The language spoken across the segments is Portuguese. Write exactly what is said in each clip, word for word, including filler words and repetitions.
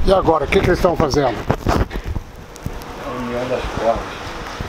E agora, o que, que eles estão fazendo? A união das cordas.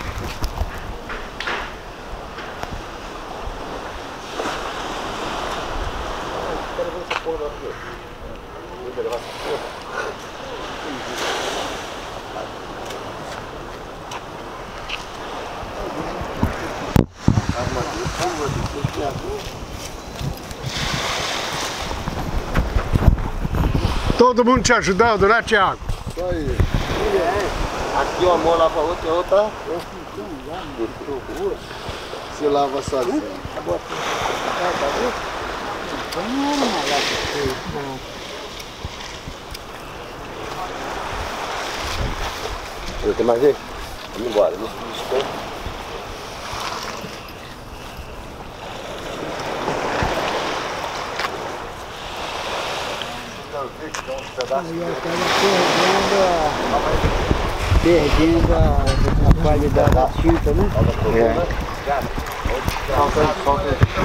Todo mundo te ajudando, né, Thiago? Isso aí. Aqui uma mão lava a outra, a outra. Se lava sozinho. Eu tenho mais ver? Vamos embora. Não se desconta. Aí eu estava perdendo, perdendo a, a qualidade da tinta, né? É. Falta aí, falta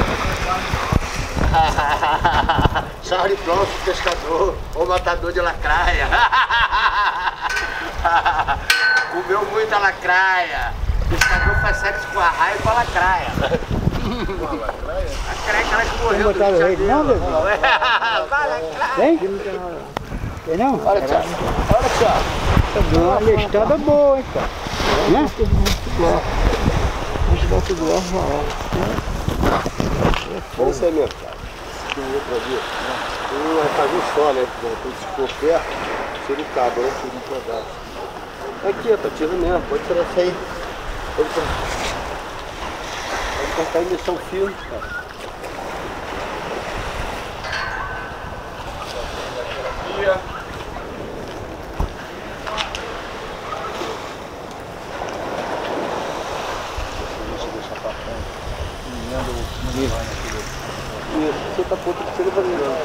aí. Charlie Bronson, pescador, ou matador de lacraia. Comeu muita lacraia. O pescador faz sexo com a raia e com a lacraia. A lacraia que ela que morreu. Não botaram o rei, não, Deus? Vai, lacraia. Tem? Tem não? Olha, Thiago. Olha, Thiago. Deu uma listada boa, hein, cara? Né? Acho que vai tudo lá, Vamos isso aí mesmo, cara. Tem outra ali. Tem uma casinha só, né? Se for perto, tira o cabo, né? Tira um pedaço. Aqui, tá tirando mesmo. Pode tirar essa aí. Pode cortar. Pode cortar e deixar o fio, cara. Isso, você tá ponto que você vai virar.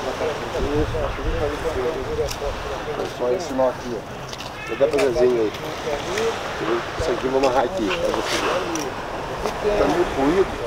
Isso, só esse nó aqui, ó. Vou dar pra desenho aí. Isso aqui eu vou amarrar aqui, pra você ver. Tá meio puído.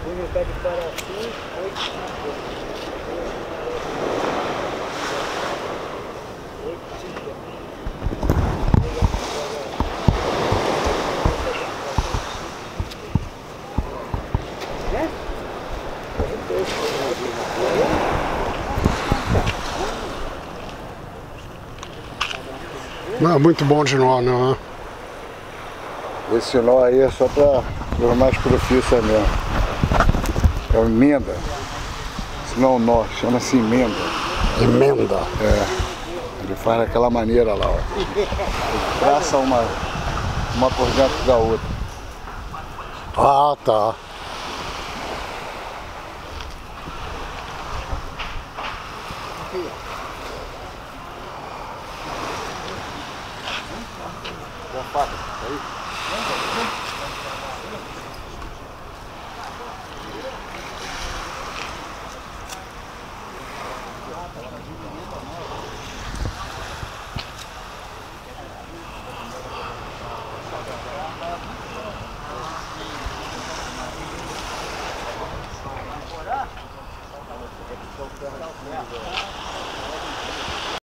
Não é muito bom de nó, não. Esse nó aí é só para os mais profissionais mesmo. É uma emenda. Isso não é um nó, chama-se emenda. Emenda. É. Ele faz daquela maneira lá, ó. Ele traça uma, uma por dentro da outra. Ah, tá. Já faca, aí.